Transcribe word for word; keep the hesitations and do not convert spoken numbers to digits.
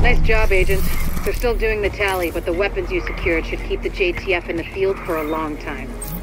Nice job, Agent. They're still doing the tally, but the weapons you secured should keep the J T F in the field for a long time.